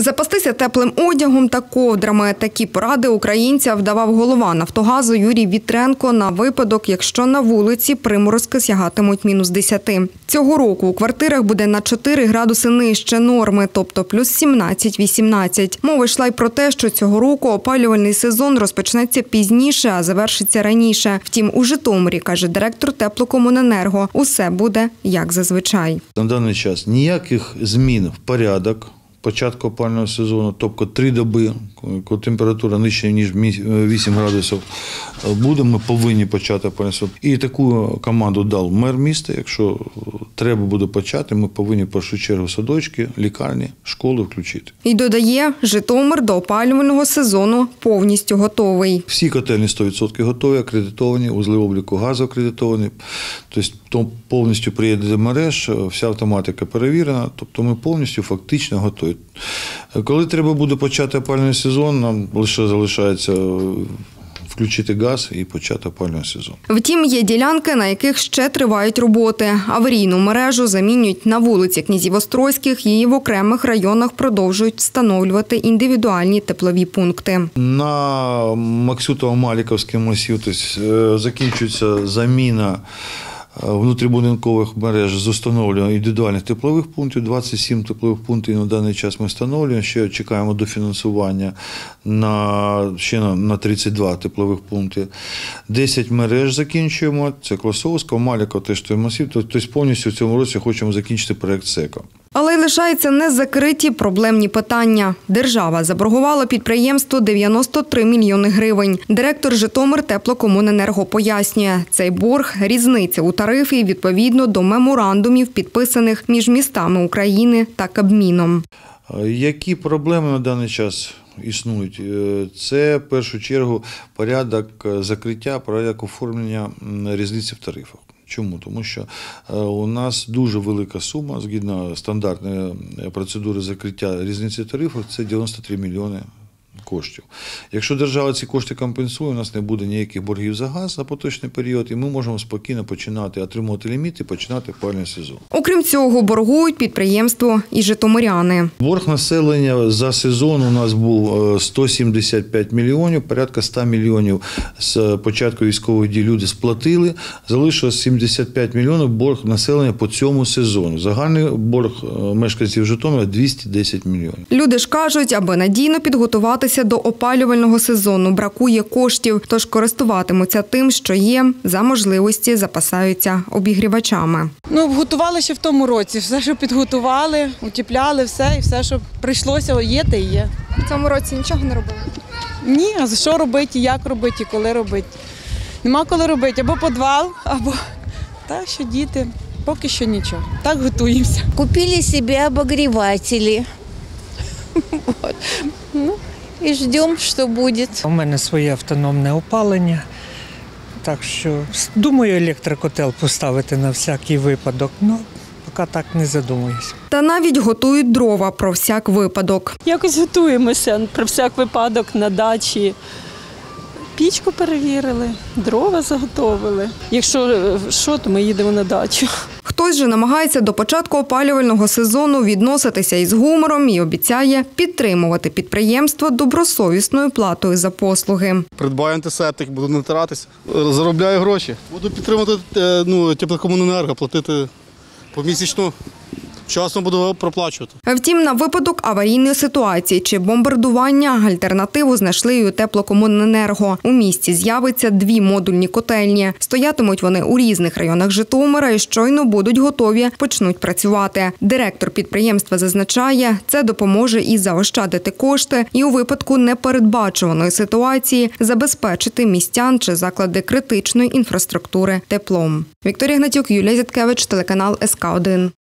Запастися теплим одягом та ковдрами – такі поради українцям давав голова «Нафтогазу» Юрій Вітренко на випадок, якщо на вулиці приморозки сягатимуть -10. Цього року у квартирах буде на 4 градуси нижче норми, тобто плюс 17-18. Мова йшла й про те, що цього року опалювальний сезон розпочнеться пізніше, а завершиться раніше. Втім, у Житомирі, каже директор Теплокомуненерго, усе буде як зазвичай. На даний час ніяких змін в порядок початку опалювального сезону, тобто 3 доби, коли температура нижча, ніж 8 градусів, ми повинні почати опалювальний сезон. І таку команду дав мер міста, якщо треба буде почати, ми повинні в першу чергу садочки, лікарні, школи включити. І додає, Житомир до опалювального сезону повністю готовий. Всі котельні 100% готові, акредитовані, узли обліку газу акредитовані, тобто повністю приїде до мереж, вся автоматика перевірена, тобто ми повністю фактично готові. Коли треба буде почати опалювальний сезон, нам лише залишається включити газ і почати опалювальний сезон. Втім, є ділянки, на яких ще тривають роботи. Аварійну мережу замінюють на вулиці Князів Острозьких, її в окремих районах продовжують встановлювати індивідуальні теплові пункти. На Максютово-Маліковський масив закінчується заміна внутрібудинкових мереж з встановлюванням індивідуальних теплових пунктів. 27 теплових пунктів на даний час ми встановлюємо. Ще чекаємо дофінансування ще на 32 теплових пункти. 10 мереж закінчуємо. Це Класовська, Малікова, теж той масив. Тобто повністю в цьому році хочемо закінчити проєкт СЕКО. Але й лишаються незакриті проблемні питання. Держава заборгувала підприємству 93 мільйони гривень. Директор Житомир-Теплокомуненерго пояснює, цей борг – різниця у тарифі відповідно до меморандумів, підписаних між містами України та Кабміном. Які проблеми на даний час існують? Це, в першу чергу, порядок закриття, порядок оформлення різниці в тарифах. Чому? Тому що у нас дуже велика сума, згідно стандартної процедури закриття різниці тарифів, це 93 мільйони коштів. Якщо держава ці кошти компенсує, у нас не буде ніяких боргів за газ на поточний період, і ми можемо спокійно починати отримувати ліміт і починати опалювальний сезон. Окрім цього, боргують підприємство і житомиряни. Борг населення за сезон у нас був 175 мільйонів, порядка 100 мільйонів з початку військових дій люди сплатили, залишилось 75 мільйонів борг населення по цьому сезону. Загальний борг мешканців Житомира – 210 мільйонів. Люди ж кажуть, аби надійно підготуватися до опалювального сезону, бракує коштів, тож користуватимуться тим, що є, за можливості запасаються обігрівачами. Готували ще в тому році, все, що підготували, утепляли, все, і все, що прийшлося, є, те і є. В цьому році нічого не робили? Ні, а що робити, як робити, і коли робити. Нема коли робити, або підвал, або так, що діти, поки що нічого. Так готуємося. Купили собі обігрівателі. І чекаємо, що буде. У мене своє автономне опалення, так що думаю електрокотел поставити на всякий випадок, поки так не задумуюсь. Та навіть готують дрова про всяк випадок. Якось готуємося про всяк випадок на дачі. Пічку перевірили, дрова заготовили. Якщо що, то ми їдемо на дачу. Хтось же намагається до початку опалювального сезону відноситися із гумором і обіцяє підтримувати підприємство добросовісною платою за послуги. Придбаю антисептик, буду натиратися, заробляю гроші. Буду підтримувати Теплокомуненерго, платити помісячно. Вчасно буду проплачувати. Втім, на випадок аварійної ситуації чи бомбардування альтернативу знайшли і у Теплокомуненерго. У місті з'явиться 2 модульні котельні. Стоятимуть вони у різних районах Житомира і щойно будуть готові, почнуть працювати. Директор підприємства зазначає, це допоможе і заощадити кошти, і у випадку непередбачуваної ситуації забезпечити містян чи заклади критичної інфраструктури теплом. Вікторія Гнатюк, Юлія Зіткевич, телеканал СК1.